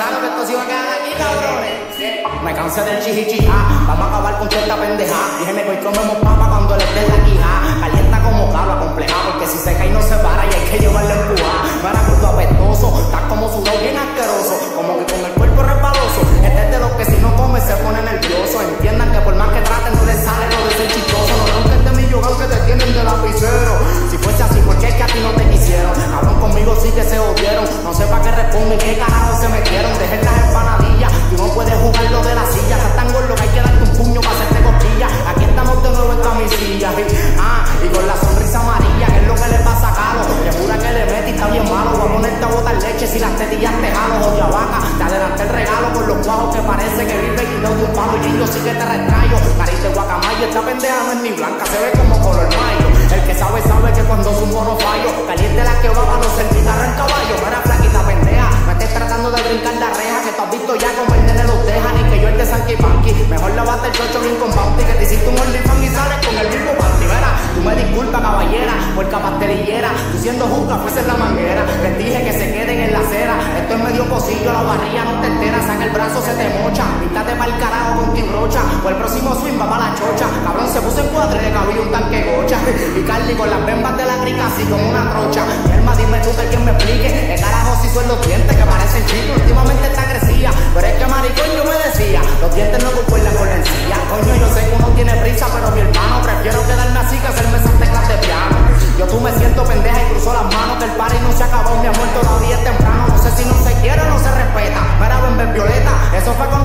que esto se iba a quedar aquí, cabrones. Me cansé del chichichija, vamos a acabar con toda esta pendeja. Dije, me voy comemos papa cuando le esté la quija. Calienta como cabra compleja, porque si se cae no se para y hay que llevarle empujada. Mira, puto apestoso, estás como sudado bien asqueroso, como que con el cuerpo resbaloso. Este es de los que si no come se pone nervioso. Entiendan que por más que traten no les sale lo de ser chistoso. No ronques de mi yoga que te tienen de lapicero. Si fuese así, ¿por qué es que a ti no te quisieron? Cabrón, conmigo sí que se odiaron. No sé para qué responden, qué carajo se metieron. Dejen las empanadillas, tú no puedes jugar lo de la silla. Estás tan gordo que hay que darte un puño para hacerte cosquillas. Aquí estamos de nuevo en camisilla. Y con la sonrisa amarilla, que es lo que le pasa a Calo. Que jura que le mete y está bien malo. Voy a ponerte a botar leche si las tetillas te jalo. Joya vaca, te adelanté el regalo con los cuajos que parece que vive guineo de un palo. Y yo sí que te retrayo. Nariz de guacamayo, esta pendeja no es ni blanca, se ve como color mayo. El que sabe, sabe que cuando zumbo no fallo. Caliente la que va para no ser guitarra en caballo. Mira, flaquita pendeja, me estés tratando de brincar la reja. Que tú has visto ya como el nene los deja. Ni que yo el de Sanky Panky. Mejor lavate el chocho bien con bounty. Que te hiciste un OnlyFans y sales con el mismo panty. Verá, tú me disculpas, caballera, puerca pastelillera. Tú siendo juca, fuese la manguera. Les dije que se queden en la acera. Esto es medio pocillo, la barriga no te entera. Saca el brazo, se te mocha. Píntate pa'l carajo con tu brocha. O el próximo swing va pa' la chocha. Cabrón, se puso en cuadre de cabello un tanque gocha. Y Carly con las bembas de la crica así como una trocha. Elma, dime tú que quien me explique. ¿Qué carajo si son los dientes que parecen chicos? Últimamente está crecida. Pero es que maricón yo me decía, los dientes no concuerdan con la encía. Coño, yo sé que uno tiene prisa, pero mi hermano, prefiero quedarme así que hacerme esas teclas de piano. Yo tú me siento pendeja y cruzo las manos. Que el party no se acabó, mi amor, todavía es temprano. No sé si no se quiere o no se respeta. Mira, ven, violeta, eso fue con